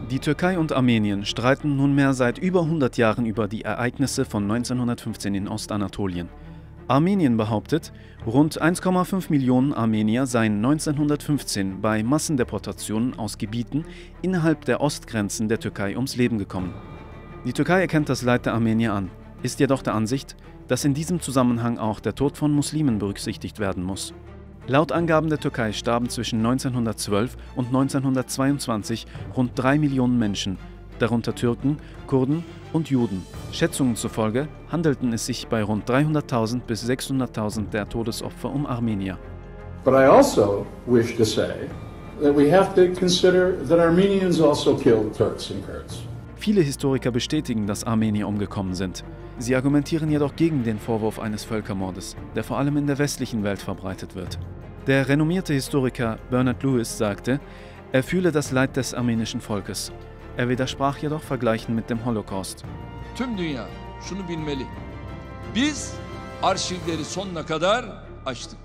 Die Türkei und Armenien streiten nunmehr seit über 100 Jahren über die Ereignisse von 1915 in Ostanatolien. Armenien behauptet, rund 1,5 Millionen Armenier seien 1915 bei Massendeportationen aus Gebieten innerhalb der Ostgrenzen der Türkei ums Leben gekommen. Die Türkei erkennt das Leid der Armenier an, ist jedoch der Ansicht, dass in diesem Zusammenhang auch der Tod von Muslimen berücksichtigt werden muss. Laut Angaben der Türkei starben zwischen 1912 und 1922 rund 3 Millionen Menschen, darunter Türken, Kurden und Juden. Schätzungen zufolge handelten es sich bei rund 300.000 bis 600.000 der Todesopfer um Armenier. But I also wish to say that we have to consider that Armenians also killed Turks and Kurds. Viele Historiker bestätigen, dass Armenier umgekommen sind. Sie argumentieren jedoch gegen den Vorwurf eines Völkermordes, der vor allem in der westlichen Welt verbreitet wird. Der renommierte Historiker Bernard Lewis sagte, er fühle das Leid des armenischen Volkes. Er widersprach jedoch Vergleichen mit dem Holocaust. Tüm dünya şunu bilmeli. Biz arşivleri sonuna kadar açtık.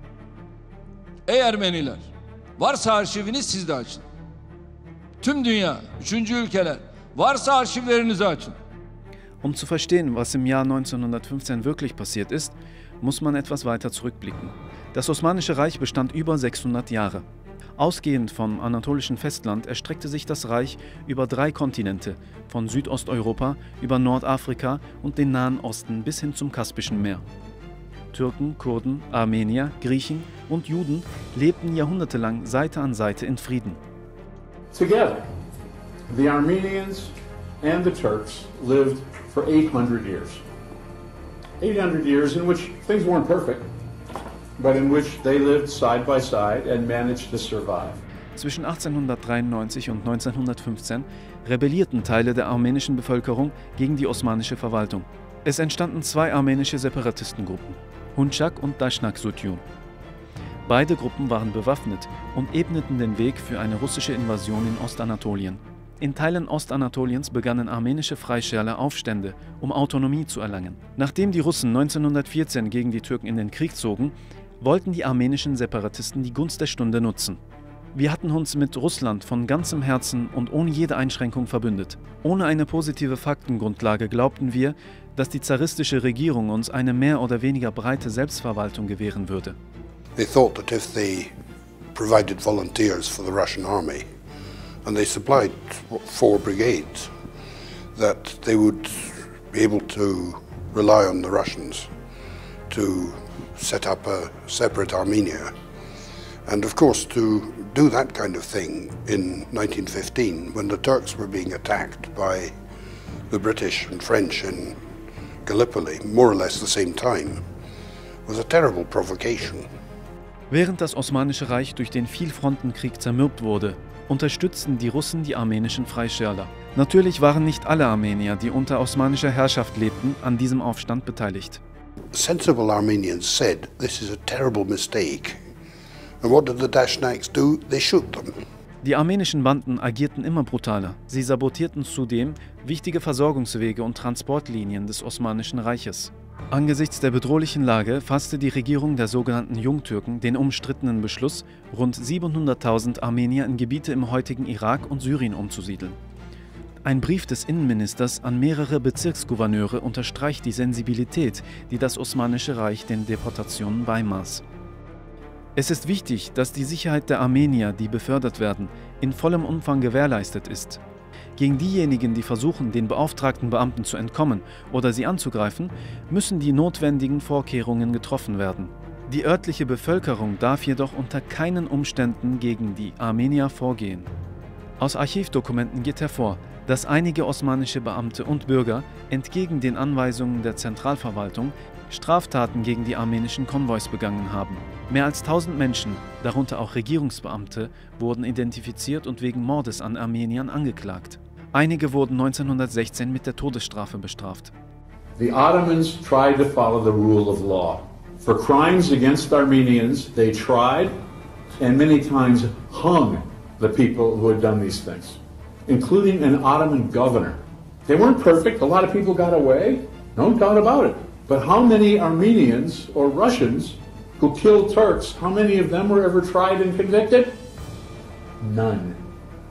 Ey Ermeniler, varsa arşiviniz siz de açın. Tüm dünya, üçüncü ülkeler, varsa arşivlerinizi açın. Um zu verstehen, was im Jahr 1915 wirklich passiert ist, muss man etwas weiter zurückblicken. Das Osmanische Reich bestand über 600 Jahre. Ausgehend vom anatolischen Festland erstreckte sich das Reich über 3 Kontinente, von Südosteuropa über Nordafrika und den Nahen Osten bis hin zum Kaspischen Meer. Türken, Kurden, Armenier, Griechen und Juden lebten jahrhundertelang Seite an Seite in Frieden. Together, the Armenians and the Turks lived for 800 years. 800 years in which things weren't perfect, but in which they lived side by side and managed to survive. Zwischen 1893 und 1915 rebellierten Teile der armenischen Bevölkerung gegen die osmanische Verwaltung. Es entstanden 2 armenische Separatistengruppen, Hunchak und Dashnak Sutyun. Beide Gruppen waren bewaffnet und ebneten den Weg für eine russische Invasion in Ostanatolien. In Teilen Ostanatoliens begannen armenische Freischärler Aufstände, um Autonomie zu erlangen. Nachdem die Russen 1914 gegen die Türken in den Krieg zogen, wollten die armenischen Separatisten die Gunst der Stunde nutzen. Wir hatten uns mit Russland von ganzem Herzen und ohne jede Einschränkung verbündet. Ohne eine positive Faktengrundlage glaubten wir, dass die zaristische Regierung uns eine mehr oder weniger breite Selbstverwaltung gewähren würde. They thought that if they provided volunteers for the Russian army, and they supplied 4 brigades, that they would be able to rely on the Russians to set up a separate Armenia. And of course, to do that kind of thing in 1915, when the Turks were being attacked by the British and French in Gallipoli, more or less the same time, was a terrible provocation. Während das Osmanische Reich durch den Vielfrontenkrieg zermürbt wurde, unterstützten die Russen die armenischen Freischärler. Natürlich waren nicht alle Armenier, die unter osmanischer Herrschaft lebten, an diesem Aufstand beteiligt. Sensible Armenians said, this is a terrible mistake. And what did the Dashnaks do? They shoot them. Die armenischen Banden agierten immer brutaler. Sie sabotierten zudem wichtige Versorgungswege und Transportlinien des Osmanischen Reiches. Angesichts der bedrohlichen Lage fasste die Regierung der sogenannten Jungtürken den umstrittenen Beschluss, rund 700.000 Armenier in Gebiete im heutigen Irak und Syrien umzusiedeln. Ein Brief des Innenministers an mehrere Bezirksgouverneure unterstreicht die Sensibilität, die das Osmanische Reich den Deportationen beimaß. Es ist wichtig, dass die Sicherheit der Armenier, die befördert werden, in vollem Umfang gewährleistet ist. Gegen diejenigen, die versuchen, den beauftragten Beamten zu entkommen oder sie anzugreifen, müssen die notwendigen Vorkehrungen getroffen werden. Die örtliche Bevölkerung darf jedoch unter keinen Umständen gegen die Armenier vorgehen. Aus Archivdokumenten geht hervor, dass einige osmanische Beamte und Bürger entgegen den Anweisungen der Zentralverwaltung Straftaten gegen die armenischen Konvois begangen haben. Mehr als 1000 Menschen, darunter auch Regierungsbeamte, wurden identifiziert und wegen Mordes an Armeniern angeklagt. Einige wurden 1916 mit der Todesstrafe bestraft. The Ottomans tried to follow the rule of law. For crimes against Armenians, they tried and many times hung the people who had done these things, including an Ottoman governor. They weren't perfect. A lot of people got away, no doubt about it. But how many Armenians or Russians who killed Turks, how many of them were ever tried and convicted? None.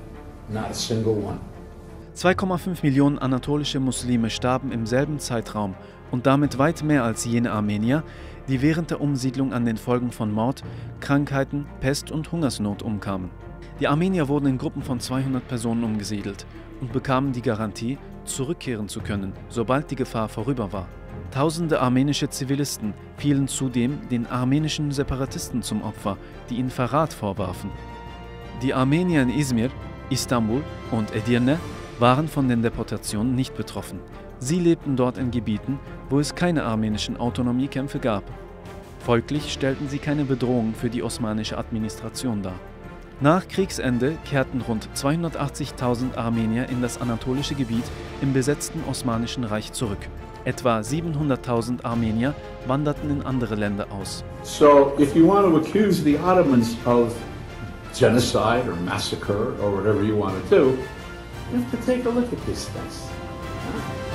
Not a single one. 2,5 Millionen anatolische Muslime starben im selben Zeitraum und damit weit mehr als jene Armenier, die während der Umsiedlung an den Folgen von Mord, Krankheiten, Pest und Hungersnot umkamen. Die Armenier wurden in Gruppen von 200 Personen umgesiedelt und bekamen die Garantie, zurückkehren zu können, sobald die Gefahr vorüber war. Tausende armenische Zivilisten fielen zudem den armenischen Separatisten zum Opfer, die ihnen Verrat vorwarfen. Die Armenier in Izmir, Istanbul und Edirne waren von den Deportationen nicht betroffen. Sie lebten dort in Gebieten, wo es keine armenischen Autonomiekämpfe gab. Folglich stellten sie keine Bedrohung für die osmanische Administration dar. Nach Kriegsende kehrten rund 280.000 Armenier in das anatolische Gebiet im besetzten Osmanischen Reich zurück. Etwa 700.000 Armenier wanderten in andere Länder aus. So, if you want to accuse the Ottomans of genocide or massacre or whatever you want to do, you have to take a look at these things.